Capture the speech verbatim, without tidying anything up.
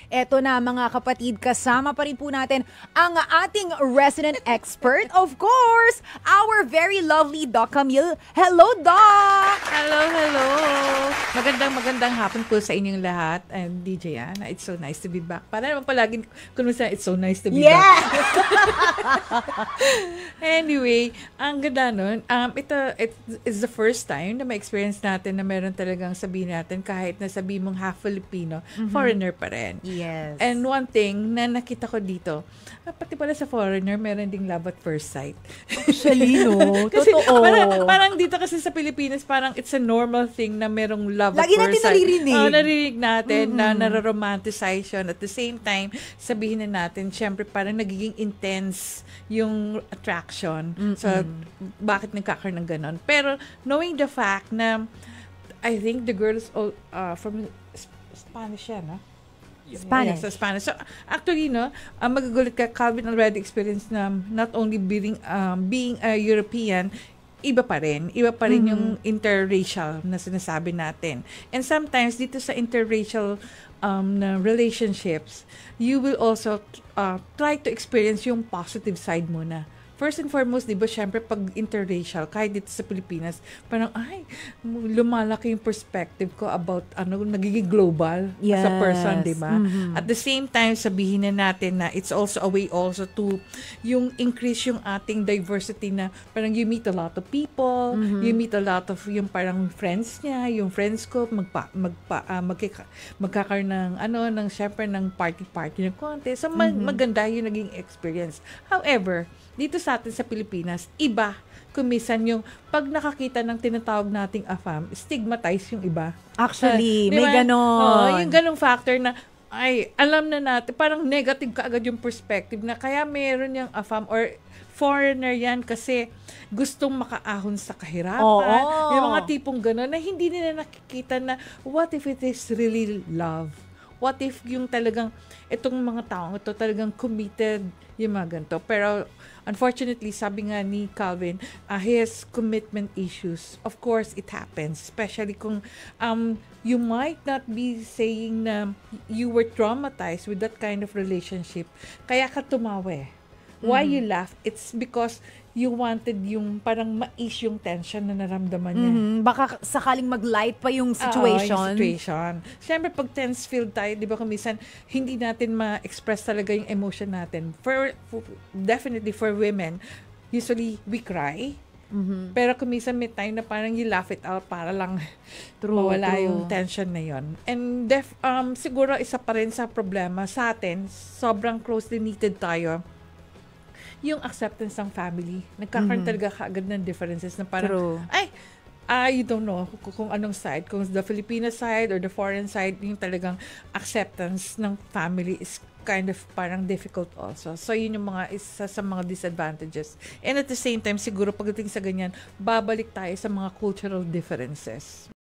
Eto na mga kapatid, kasama pa rin po natin ang ating resident expert, of course, our very lovely Doc Camille. Hello, Doc! Hello, hello! Magandang magandang hapon po sa inyong lahat. And D J Ana, it's so nice to be back. Para naman palaging kunwisa, it's so nice to be yeah! back. Anyway, ang ganda nun, um, ito it, it's the first time na ma-experience natin na meron talagang sabihin natin kahit na sabi mong half Filipino, mm-hmm. foreigner pa rin. Yes. And one thing na nakita ko dito, pati pala sa foreigner, meron ding love at first sight. Actually, no? Kasi Totoo. Parang, parang dito kasi sa Pilipinas, parang it's a normal thing na merong love Lagi at first sight. Lagi natin naririnig. Oh, naririnig natin mm-hmm. na naroromanticize yun. At the same time, sabihin na natin, syempre parang nagiging intense yung attraction. Mm-hmm. So, bakit nagkakaroon ng ganon? Pero, knowing the fact na I think the girl is all, uh, from Spanish yan, no? Spanish. Yeah, sa Spanish. So, actually, no, uh, magagulat ka, Calvin already experienced na not only being, um, being a European, iba pa rin. Iba pa rin mm-hmm. yung interracial na sinasabi natin. And sometimes, dito sa interracial um, na relationships, you will also uh, try to experience yung positive side muna. First and foremost, di ba, syempre, pag interracial, kahit dito sa Pilipinas, parang, ay, lumalaki yung perspective ko about, ano, nagiging global yes. as a person, di ba? Mm-hmm. At the same time, sabihin na natin na it's also a way also to, yung increase yung ating diversity na, parang you meet a lot of people, mm-hmm. you meet a lot of yung parang friends niya, yung friends ko, magpa, magpa, uh, magkika, magkakaroon ng, ano, ng, syempre, ng party-party ng konti. So, mag, mm-hmm. maganda yung naging experience. However, dito sa atin sa Pilipinas, iba kumisan yung pag nakakita ng tinatawag nating A F A M, stigmatize yung iba. Actually, uh, may diba? Ganon. Oh, yung ganong factor na, ay, alam na natin, parang negative kaagad yung perspective na kaya meron yung A F A M or foreigner yan kasi gustong makaahon sa kahirapan. Oo. Yung mga tipong gano'n na hindi nila nakikita na what if it is really love? What if yung talagang, itong mga taong ito talagang committed yung mga ganito. Pero, unfortunately, sabi nga ni Calvin, uh, he has commitment issues. Of course, it happens. Especially kung um, you might not be saying na you were traumatized with that kind of relationship. Kaya ka tumawa. Why mm-hmm. you laugh? It's because you wanted yung parang mais yung tension na naramdaman niya. Mm-hmm. Baka sakaling mag-light pa yung situation. Oo, yung situation. Siyempre, pag tense filled tayo, di ba kung minsan, hindi natin ma-express talaga yung emotion natin. For, for definitely for women, usually we cry. Mm-hmm. Pero kung minsan may time na parang you laugh it out para lang true, mawala true. Yung tension na yon. And def, um, siguro isa pa rin sa problema sa atin, sobrang closely knitted tayo, yung acceptance ng family. Nagkakaroon mm-hmm. talaga kaagad ng differences na parang, true. ay, uh, you don't know kung, kung anong side, kung the Filipino side or the foreign side, yung talagang acceptance ng family is kind of parang difficult also. So, yun yung mga isa sa mga disadvantages. And at the same time, siguro pagdating sa ganyan, babalik tayo sa mga cultural differences.